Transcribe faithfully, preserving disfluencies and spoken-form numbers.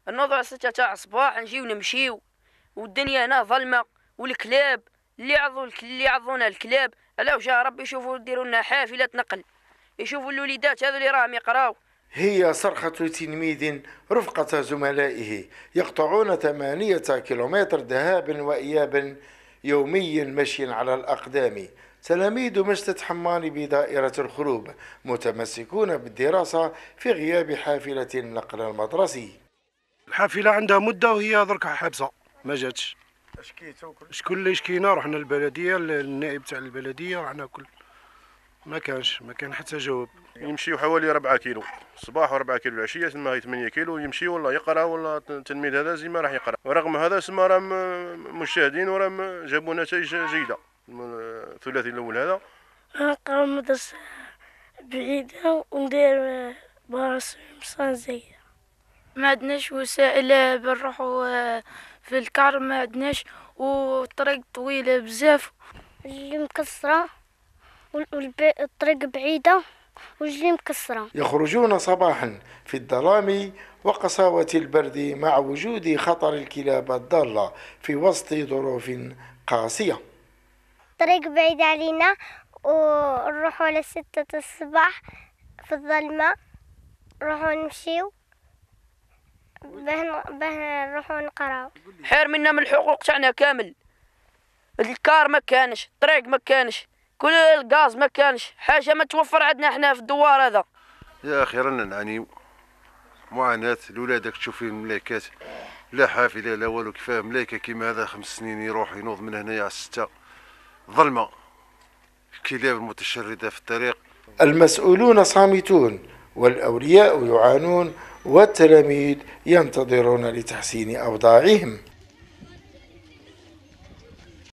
نوضوا على ستة تاع الصباح نجيو نمشيو، والدنيا هنا ظلمه، والكلاب اللي عضوا اللي عضونا الكلاب علاه جا ربي يشوفوا يديروا لنا حافله نقل، يشوفوا الوليدات هذو اللي راهم يقراو. هي صرخة تلميذ رفقة زملائه يقطعون ثمانية كيلومتر ذهابا وإيابا يوميا مشيا على الأقدام. تلاميذ مجد حماني بدائرة الخروب متمسكون بالدراسة في غياب حافلة النقل المدرسي. الحافلة عندها مدة وهي دركا حابسة ما جاتش. شكون اللي شكينا؟ رحنا للبلدية، النائب تاع البلدية، رحنا كل ما كانش ما كان حتى جواب. يمشيو حوالي ربعة كيلو الصباح وربعة كيلو العشيه، تما هي ثمانية كيلو يمشي ولا يقرا ولا التلميذ هذا زي ما راح يقرا. ورغم هذا سما راهم مشاهدين وراهم جابوا نتائج جيده. الثلاثي الاول هذا نقرا مدرسه بعيده وندير براسي مصانزيه. ما عندناش وسائل بنروحوا في الكار، ما عندناش، والطريق طويله بزاف، اللي مكسره والطريق بعيده واللي مكسره. يخرجون صباحا في الظلام وقساوة البرد مع وجود خطر الكلاب الضالة في وسط ظروف قاسية. الطريق بعيد علينا ونروحوا على ستة الصباح في الظلمة، نروحوا نمشيو باه باه نروحوا نقراو. حير منا من الحقوق تاعنا كامل، الكار ما كانش، الطريق ما كانش، كل الغاز ما كانش، حاجه ما توفر عندنا احنا في الدوار هذا. يا اخي رانا نعانيو معاناه. الولادك تشوف فيه الملاكات، لا حافله لا والو، كيفاه ملاكه كيما هذا خمس سنين يروح ينوض من هنايا على السته، ظلمه، الكلاب المتشرده في الطريق. المسؤولون صامتون والأولياء يعانون والتلاميذ ينتظرون لتحسين أوضاعهم.